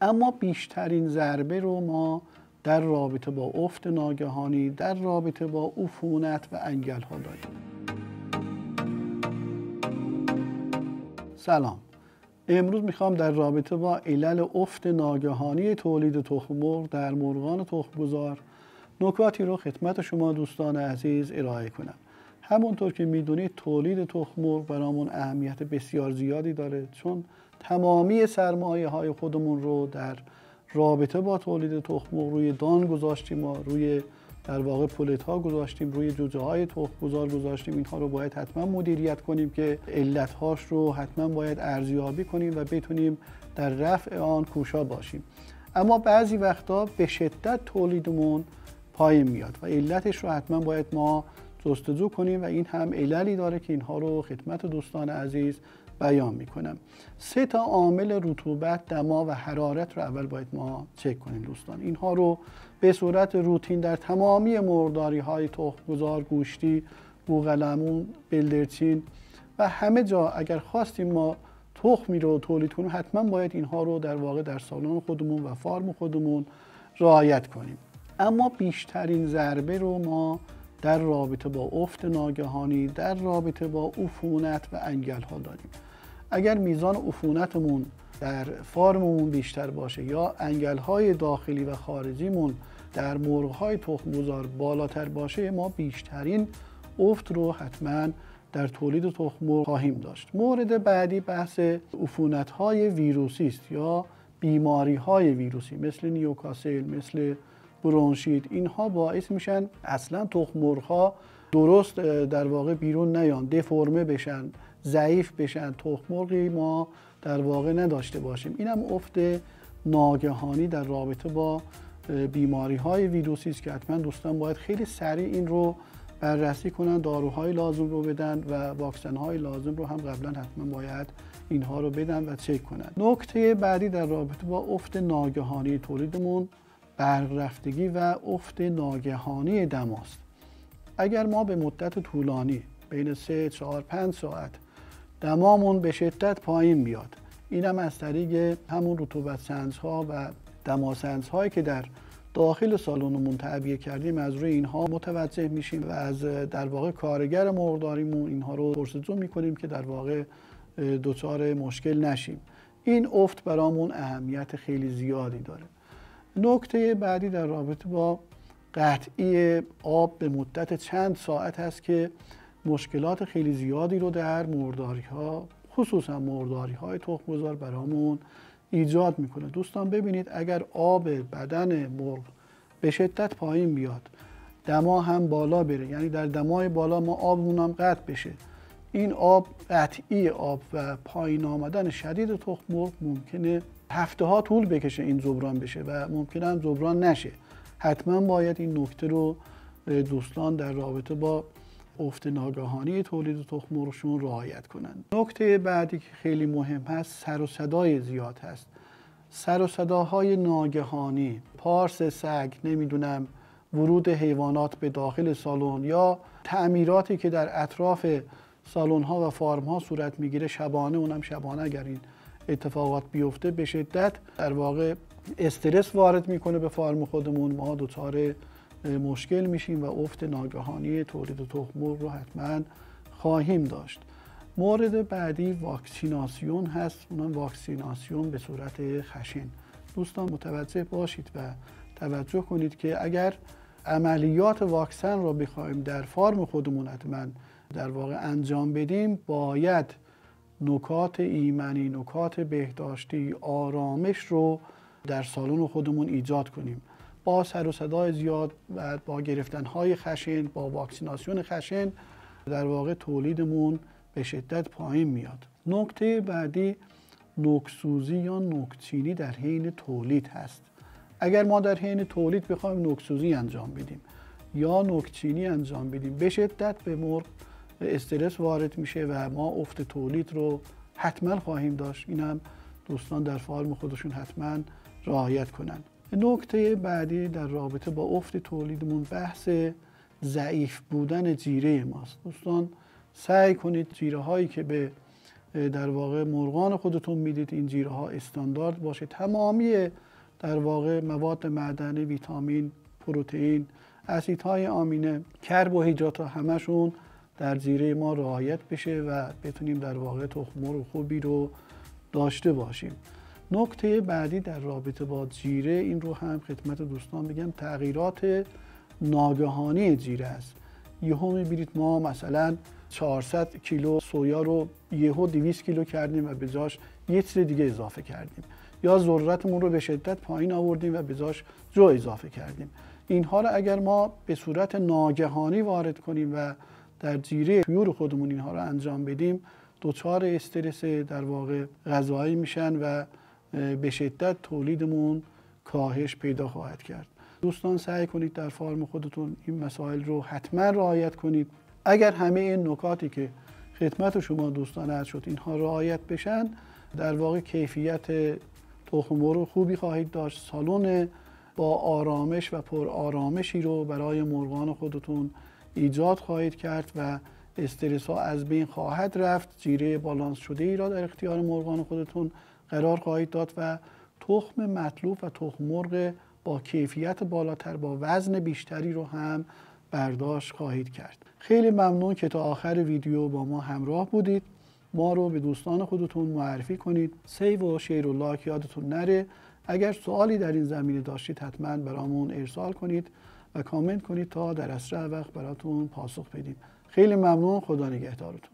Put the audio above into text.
اما بیشترین ضربه رو ما در رابطه با افت ناگهانی، در رابطه با عفونت و انگل ها داریم. سلام. امروز میخوام در رابطه با علل افت ناگهانی تولید تخم مرغ در مرغان تخم‌گذار نکاتی رو خدمت شما دوستان عزیز ارائه کنم. همونطور که میدونید تولید تخم مرغ برامون اهمیت بسیار زیادی داره، چون تمامی سرمایه های خودمون رو در رابطه با تولید تخم مرغ روی دان گذاشتیم و روی در واقع پولت ها گذاشتیم، روی جوجه های تخم‌گذار گذاشتیم. اینها رو باید حتما مدیریت کنیم که علت هاش رو حتما باید ارزیابی کنیم و بتونیم در رفع آن کوشا باشیم. اما بعضی وقتا به شدت تولیدمون پایین میاد و علتش رو حتما باید ما جستجو کنیم و این هم عللی داره که اینها رو خدمت دوستان عزیز بیان میکنم. 3 عامل رطوبت، دما و حرارت رو اول باید ما چک کنیم دوستان. اینها رو به صورت روتین در تمامی مرغداری های تخم‌گذار، گوشتی، بوقلمون، بلدرچین و همه جا اگر خواستیم ما تخمی رو تولید کنیم حتما باید اینها رو در واقع در سالن خودمون و فارم خودمون رعایت کنیم. اما بیشترین ضربه رو ما در رابطه با افت ناگهانی، در رابطه با عفونت و انگل ها داریم. اگر میزان عفونتمون در فارممون بیشتر باشه یا انگل های داخلی و خارجیمون در مرغ های تخم‌گذار بالاتر باشه، ما بیشترین افت رو حتما در تولید تخم مرغ خواهیم داشت. مورد بعدی بحث عفونت های ویروسی است یا بیماری های ویروسی مثل نیوکاسل، مثل برونشیت. اینها باعث میشن اصلا تخم مرغ ها درست در واقع بیرون نیان، دفرمه بشن، ضعیف بشن، تخم مرغی ما در واقع نداشته باشیم. اینم افت ناگهانی در رابطه با بیماری های ویروسی است که حتما دوستان باید خیلی سریع این رو بررسی کنن، داروهای لازم رو بدن و واکسن های لازم رو هم قبلا حتما باید اینها رو بدن و چک کنن. نکته بعدی در رابطه با افت ناگهانی تولیدمون برق رفتگی و افت ناگهانی دماست. اگر ما به مدت طولانی بین 3، 4، 5 ساعت دمامون به شدت پایین بیاد، اینم از طریق همون رطوبت سنج‌ها و دماسنج‌هایی که در داخل سالنمون تعبیه کردیم از روی اینها متوجه میشیم و از در واقع کارگر مرغداریمون اینها رو پرسجو میکنیم که در واقع دچار مشکل نشیم. این افت برامون اهمیت خیلی زیادی داره. نکته بعدی در رابطه با قطعی آب به مدت چند ساعت هست که مشکلات خیلی زیادی رو در مرغداری ها، خصوصا مرغداری های تخم‌گذار برامون ایجاد میکنه. دوستان ببینید اگر آب بدن مرغ به شدت پایین بیاد، دما هم بالا بره، یعنی در دمای بالا ما آبمون هم قطع بشه، این آب قطعی آب و پایین آمدن شدید تخم مرغ ممکنه هفته ها طول بکشه این جبران بشه و ممکنه هم جبران نشه. حتما باید این نکته رو دوستان در رابطه با افت ناگهانی تولید تخم مرغشون رعایت کنند. نکته بعدی که خیلی مهم هست سر و صدای زیاد هست. سر و صداهای ناگهانی، پارس سگ، نمیدونم ورود حیوانات به داخل سالن یا تعمیراتی که در اطراف سالن ها و فارم ها صورت میگیره شبانه، اونم شبانه اگر این اتفاقات بیفته به شدت در واقع استرس وارد میکنه به فارم خودمون، ما دچار مشکل میشیم و افت ناگهانی تولید تخم مرغ رو حتما خواهیم داشت. مورد بعدی واکسیناسیون هست، اونم واکسیناسیون به صورت خشن. دوستان متوجه باشید و توجه کنید که اگر عملیات واکسن رو بخوایم در فارم خودمون حتما در واقع انجام بدیم، باید نکات ایمنی، نکات بهداشتی، آرامش رو در سالن خودمون ایجاد کنیم. با سر و صدای زیاد و با گرفتن‌های خشن، با واکسیناسیون خشن در واقع تولیدمون به شدت پایین میاد. نکته بعدی نوک‌سوزی یا نوک‌چینی در حین تولید هست. اگر ما در حین تولید بخوایم نوک‌سوزی انجام بدیم یا نوک‌چینی انجام بدیم، به شدت به مرغ استرس وارد میشه و ما افت تولید رو حتما خواهیم داشت. اینم دوستان در فارم خودشون حتما رعایت کنند. نکته بعدی در رابطه با افت تولیدمون بحث ضعیف بودن جیره ماست. دوستان سعی کنید جیره هایی که به در واقع مرغان خودتون میدید این جیره ها استاندارد باشه. تمامی در واقع مواد معدنی، ویتامین، پروتئین، اسیدهای آمینه، کربوهیدرات ها همشون در جیره ما رعایت بشه و بتونیم در واقع تخم مرغ خوبی رو داشته باشیم. نکته بعدی در رابطه با جیره، این رو هم خدمت دوستان بگم، تغییرات ناگهانی جیره است. یهو میبینید ما مثلا 400 کیلو سویا رو یهو 200 کیلو کردیم و به جاش یه چیز دیگه اضافه کردیم، یا ذرتمون رو به شدت پایین آوردیم و به جاش جو اضافه کردیم. اینها رو اگر ما به صورت ناگهانی وارد کنیم و در جیره طیور خودمون اینها رو انجام بدیم، دچار استرس در واقع غذایی میشن و به شدت تولیدمون کاهش پیدا خواهد کرد. دوستان سعی کنید در فارم خودتون این مسائل رو حتما رعایت کنید. اگر همه این نکاتی که خدمت شما دوستان عرض شد اینها رعایت بشن، در واقع کیفیت تخم مرغ خوبی خواهید داشت. سالن با آرامش و پر آرامشی رو برای مرغان خودتون ایجاد خواهید کرد و استرس ها از بین خواهد رفت. جیره بالانس شده ای را در اختیار مرغان خودتون قرار خواهید داد و تخم مطلوب و تخم مرغ با کیفیت بالاتر، با وزن بیشتری رو هم برداشت خواهید کرد. خیلی ممنون که تا آخر ویدیو با ما همراه بودید. ما رو به دوستان خودتون معرفی کنید. سیو و شیر و لایک یادتون نره. اگر سوالی در این زمینه داشتید حتما برامون ارسال کنید و کامنت کنید تا در اسرع وقت براتون پاسخ بدیم. خیلی ممنون. خدا نگهدارتون.